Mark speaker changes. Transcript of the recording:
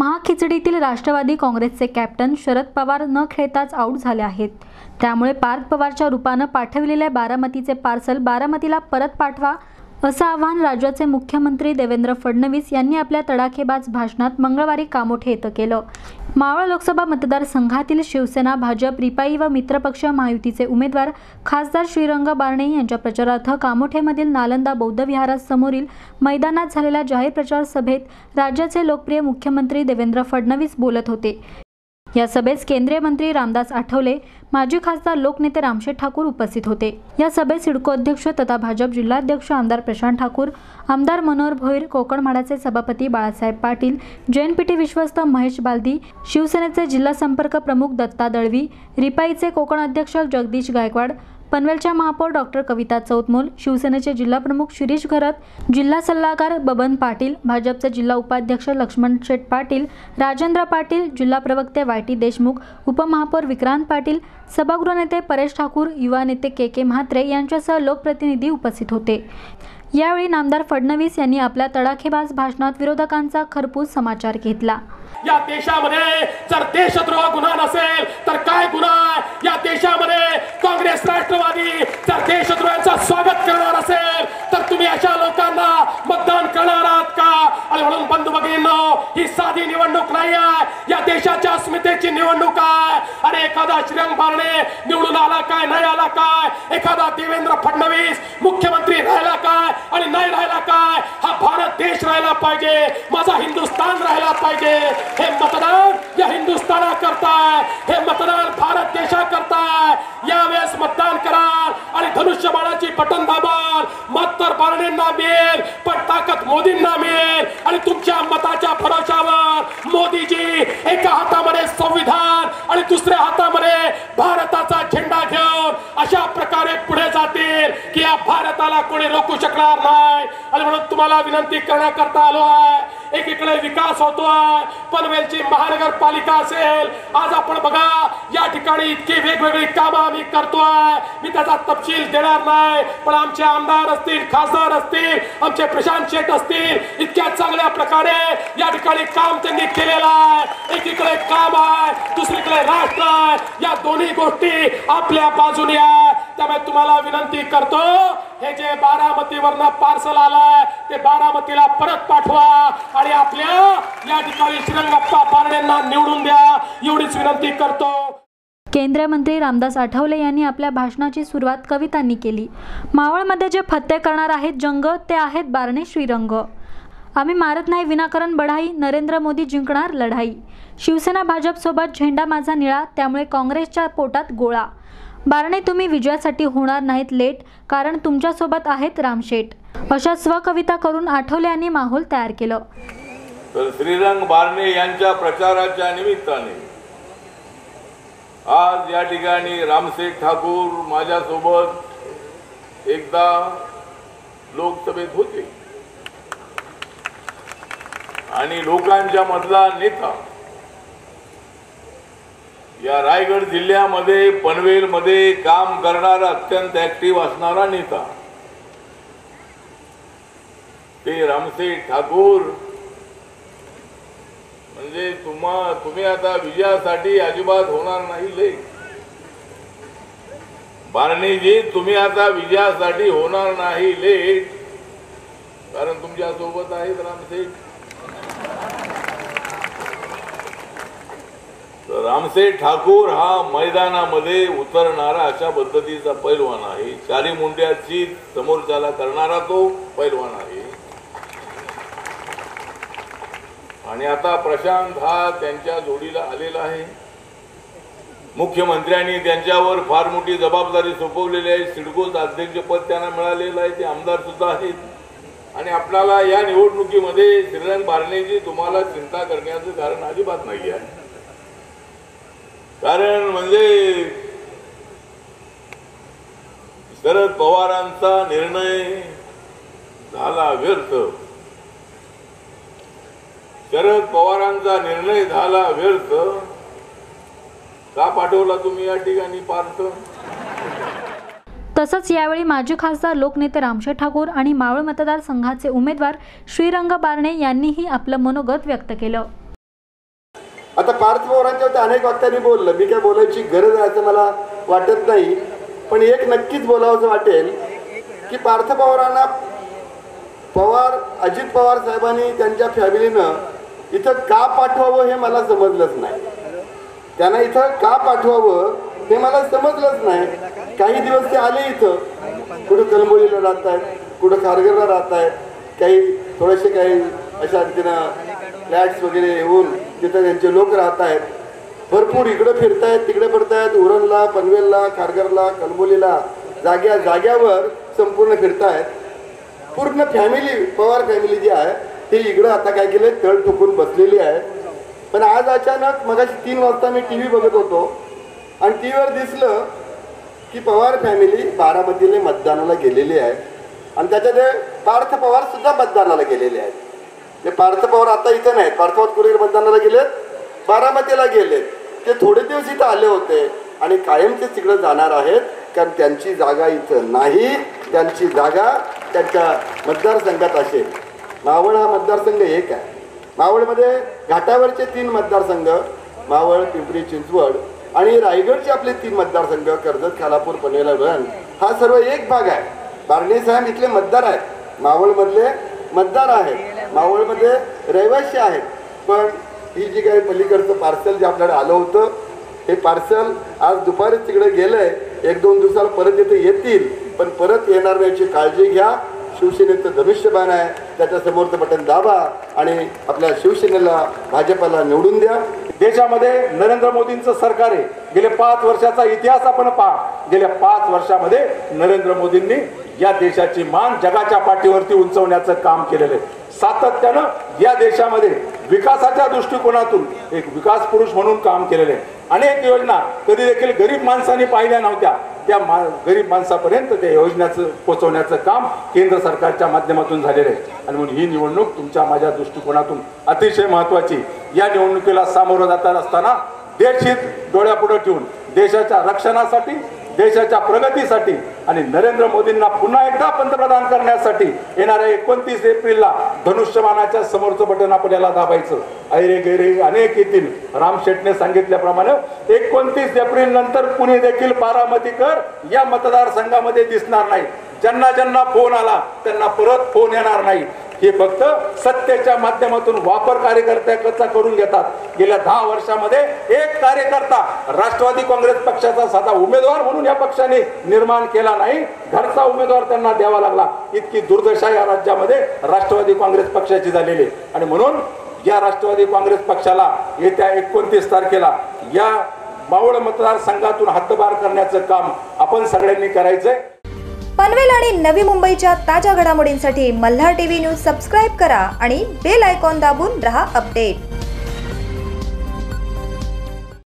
Speaker 1: महाखिचडीतील राष्ट्रवादी काँग्रेसचे कॅप्टन शरद पवार न खेळताच आऊट झाले आहेत। त्यामुळे पार्थ पवारच्या रूपाने पाठविलेले बारामतीचे पार्सल बारामतीला परत पाठवा असं आवाहन राज्याचे मुख्यमंत्री देवेंद्र फडणवीस यांनी आपल्या तडाखेबाज भाषणात मंगळवारी कामोठे येथे केलं। मावळ लोकसभा मतदारसंघातील शिवसेना, भाजप, रिपाई व मित्रपक्ष महायुतीचे उमेदवार खासदार श्रीरंग बारणे यांच्या प्रचारार्थ कामोठेमधील नालंदा बौद्ध विहारासमोरील मैदानात झालेल्या जाहीर प्रचार सभेत राज्याचे लोकप्रिय मुख्यमंत्री देवेंद्र फडणवीस बोलत होते। या सभेस केंद्रीय मंत्री रामदास आठवले, माजी खासदार लोकनेते रामशेठ ठाकूर उपस्थित होते। या सभेत सिडको अध्यक्ष तथा भाजप जिल्हाध्यक्ष आमदार प्रशांत ठाकूर, आमदार मनोहर भोईर, कोकण म्हाडाचे सभापती बाळासाहेब पाटील, JNPT विश्वस्त महेश बालदी, शिवसेनेचे जिल्हा संपर्क प्रमुख दत्ता दळवी, रिपाईचे कोकण अध्यक्ष जगदीश गायकवाड, पनवेलच्या महापौर डॉक्टर कविता चौतमोल, शिवसेनेचे जिल्हा प्रमुख शिरीष घरत, जिल्हा सल्लागार बबन पाटील, भाजपचे जिल्हा उपाध्यक्ष लक्ष्मण शेठ पाटील, राजेंद्र पाटील, जिल्हा प्रवक्ते YT देशमुख, उपमहापौर विक्रांत पाटील, सभागृह नेते परेश ठाकूर, युवा नेते KK म्हात्रे यांच्यासह लोकप्रतिनिधी उपस्थित होते। यावेळी नामदार फडणवीस यांनी आपल्या तडाखेबाज भाषणात विरोधकांचा खरपूस समाचार घेतला।
Speaker 2: या देशामध्ये जर देशद्रोह गुन्हा नसेल तर काय गुन्हा आहे? या देशामध्ये काँग्रेस राष्ट्रवादी जर देशद्रोहाचं स्वागत करणार असेल तर तुम्ही अशा लोकांना मतदान करणार आहात का? आणि म्हणून बंधू भगिनींनो, ही साधी निवडणूक नाही आहे, या देशाच्या अस्मितेची निवडणूक आहे। आणि एखादा श्रीरंग बारणे निवडून आला काय, नाही आला काय, एखादा देवेंद्र फडणवीस मुख्यमंत्री राहिला काय आणि नाही राहिला काय, हा भारत देश राहिला पाहिजे, माझा हिंदुस्थान राहिला पाहिजे। हे मतदान या हिंदुस्थाना करताय, हे मतदान भारत देशा करताय। यावेळेस मतदान कराल आणि धनुष्यबाणाची बटन दाबाल, मत तर बारणेंना मिळेल पण ताकद मोदींना मिळेल। आणि तुमच्या मताच्या भरोशावर मोदीजी एका हातामध्ये संविधान आणि दुसऱ्या हातामध्ये भारताचा झेंडा घेऊन अशा प्रकारे पुढे जातील की या भारताला कोणी रोखू शकणार नाही। आणि म्हणून तुम्हाला विनंती करण्याकरता आलो आहे। एकीकडे विकास होतोय, पनवेलची महानगरपालिका असेल, आज आपण बघा या ठिकाणी इतकी वेगवेगळी कामं आम्ही करतोय, मी त्याचा तपशील देणार नाही, पण आमचे आमदार असतील, खासदार असतील, आमचे प्रशांत शेठ असतील, इतक्या चांगल्या प्रकारे या ठिकाणी काम त्यांनी केलेलं आहे। एकीकडे काम आहे, दुसरीकडे राष्ट्र आहे, या दोन्ही गोष्टी आपल्या बाजूने आहे। त्यामुळे तुम्हाला विनंती करतो, हे जे बारामतीवरनं पार्सल आलंय ते बारामतीला परत पाठवा आणि आपल्या या ठिकाणी श्रीरंगप्पा बारणेंना निवडून द्या, एवढीच विनंती करतो।
Speaker 1: केंद्रीय मंत्री रामदास आठवले यांनी आपल्या भाषणाची सुरुवात कवितांनी केली। मावळमध्ये जे फत्ते करणार आहेत जंग, ते आहेत बारणे श्रीरंग। आम्ही मारत नाही विनाकारण बढाई, नरेंद्र मोदी जिंकणार लढाई। शिवसेना भाजप सोबत झेंडा माझा निळा, त्यामुळे काँग्रेसच्या पोटात गोळा। बारणे तुम्ही विजयासाठी होणार नाहीत लेट, कारण तुमच्या सोबत आहेत रामशेठ। अशा स्वकविता करून आठवले यांनी माहोल तयार केलं।
Speaker 3: तर श्रीरंग बारणे यांच्या प्रचाराच्या निमित्ताने आज या ठिकाणी रामशेठ ठाकूर माझ्यासोबत एकदा लोकसभेत होते आणि लोकांच्या मधला नेता, या रायगड जिल्ह्यामध्ये पनवेलमध्ये काम करणारा अत्यंत ऍक्टिव्ह असणारा नेता ते रामशेठ ठाकूर म्हणजे तुम्ही आता विजयासाठी अजिबात होणार नाही लेट। बारणेजी, तुम्ही आता विजयासाठी होणार नाही लेट, कारण तुमच्या सोबत आहेत रामशेठ। रामशेठ ठाकूर हा मैदानामध्ये उतरणारा अशा पद्धतीचा पैलवान आहे, चारी मुंड्याची समोरच्याला करणारा तो पैलवान आहे। आणि आता प्रशांत हा त्यांच्या जोडीला आलेला आहे। मुख्यमंत्र्यांनी त्यांच्यावर फार मोठी जबाबदारी सोपवलेली आहे, सिडकोचं अध्यक्षपद त्यांना मिळालेलं आहे, ते आमदार सुद्धा आहेत। आणि आपल्याला या निवडणुकीमध्ये श्रीरंग बारणेजी तुम्हाला चिंता करण्याचं कारण अजिबात नाही आहे, कारण म्हणजे शरद पवारांचा निर्णय झाला व्यर्थ, शरद पवारांचा निर्णय झाला व्यर्थ। का पाठवला तुम्ही या ठिकाणी पार्थ?
Speaker 1: तसंच यावेळी माजी खासदार लोकनेते रामशेठ ठाकूर आणि मावळ मतदारसंघाचे उमेदवार श्रीरंग बारणे यांनीही आपलं मनोगत व्यक्त केलं।
Speaker 4: आता पार्थ पवारांच्यावरती अनेक वक्त्यांनी बोललं, मी काय बोलायची गरज आहे असं मला वाटत नाही, पण एक नक्कीच बोलावं असं वाटेल की पार्थ पवारांना अजित पवार साहेबांनी त्यांच्या फॅमिलीनं इथं का पाठवावं हे मला समजलंच नाही. त्यांना इथं का पाठवावं हे मला समजलंच नाही. काही दिवस ते आले इथं, कुठं कलंबोलीला राहत आहेत, कुठं खारघरला राहत आहेत, काही अशा रीतीनं फ्लॅट्स वगैरे येऊन तिथं त्यांचे लोक राहत आहेत. भरपूर इकडं फिरतायत, तिकडे फिरतायत, उरणला, पनवेलला, खारघरला, कलंबोलीला, जाग्यावर संपूर्ण फिरतायत. पूर्ण फॅमिली, पवार फॅमिली जी आहे ती इकडं आता काय केलं, तळ ठोकून बसलेली आहे. पण आज अचानक मगाशी 3 वाजता मी TV बघत होतो आणि टीव्हीवर दिसलं की पवार फॅमिली बारामतीला मतदानाला गेलेली आहे आणि त्याच्यात पार्थ पवार सुद्धा मतदानाला गेलेले आहेत. ते पार्थ पवार आता इथं नाहीत, पार्थ पवार कुठे मतदानाला गेलेत, बारामतीला गेलेत. ते थोडे दिवस इथं आले होते आणि कायमचे तिकडे जाणार आहेत, कारण त्यांची जागा इथं नाही, त्यांची जागा त्यांच्या मतदारसंघात असेल. मावळ हा मतदारसंघ एक आहे. मावळमध्ये घाटावरचे 3 मतदारसंघ, मावळ, पिंपरी चिंचवड आणि रायगडचे आपले 3 मतदारसंघ, कर्जत, खालापूर, पनवेल, उरण, हा सर्व एक भाग आहे. बारणे साहेब इथले मतदार आहेत, मावळमधले मतदार आहेत, मावळमध्ये रहिवासी आहेत. पण ही जी काही पलीकडचं पार्सल जे आपल्याला आलं होतं, हे पार्सल आज दुपारीच तिकडे गेलंय. 1-2 दिवसाला परत इथे येतील, पण परत येणार नाही याची काळजी घ्या. शिवसेनेचं धनुष्यबाण आहे, त्याच्या समोरचं बटन दाबा आणि आपल्या शिवसेनेला, भाजपला निवडून द्या.
Speaker 5: देशामध्ये नरेंद्र मोदींचं सरकार आहे. गेले 5 वर्षाचा इतिहास आपण पहा. गेल्या 5 वर्षामध्ये नरेंद्र मोदींनी या देशाची मान जगाच्या पाठीवरती उंचवण्याचं काम केलेलं आहे. सातत्यानं या देशामध्ये विकासाच्या दृष्टिकोनातून एक विकास पुरुष म्हणून काम केलेलं आहे. अनेक योजना कधी देखील गरीब माणसांनी पाहिल्या नव्हत्या, त्या गरीब माणसापर्यंत त्या योजनेचं पोहोचवण्याचं काम केंद्र सरकारच्या माध्यमातून झालेलं आहे. आणि म्हणून ही निवडणूक तुमच्या माझ्या दृष्टिकोनातून अतिशय महत्त्वाची. या निवडणुकीला सामोरं जात असताना देशहित डोळ्यापुढे ठेवून देशाच्या रक्षणासाठी, देशाच्या प्रगतीसाठी आणि नरेंद्र मोदींना पुन्हा एकदा पंतप्रधान करण्यासाठी येणाऱ्या 29 एप्रिलला धनुष्यबाणाच्या समोरचं बटन आपल्याला दाबायचं. ऐरे गैरे अनेक येतील. राम शेटने सांगितल्याप्रमाणे 29 एप्रिल नंतर कुणी देखील बारामतीकर या मतदारसंघामध्ये दिसणार नाही. ज्यांना ज्यांना फोन आला त्यांना परत फोन येणार नाही. हे फक्त सत्तेच्या माध्यमातून वापर कार्यकर्त्याचा करून घेतात. गेल्या 10 वर्षामध्ये एक कार्यकर्ता राष्ट्रवादी काँग्रेस पक्षाचा साधा उमेदवार म्हणून या पक्षाने निर्माण केला नाही. घरचा उमेदवार त्यांना द्यावा लागला. इतकी दुर्दशा या राज्यामध्ये राष्ट्रवादी काँग्रेस पक्षाची झालेली आहे. आणि म्हणून या राष्ट्रवादी काँग्रेस पक्षाला येत्या 29 तारखेला या मावळ मतदारसंघातून हद्दपार करण्याचं काम आपण सगळ्यांनी करायचंय.
Speaker 6: पनवेल आणि नवी मुंबईच्या ताज्या घडामोडींसाठी मल्हार टीव्ही न्यूज सबस्क्राईब करा आणि बेल आयकॉन दाबून रहा अपडेट.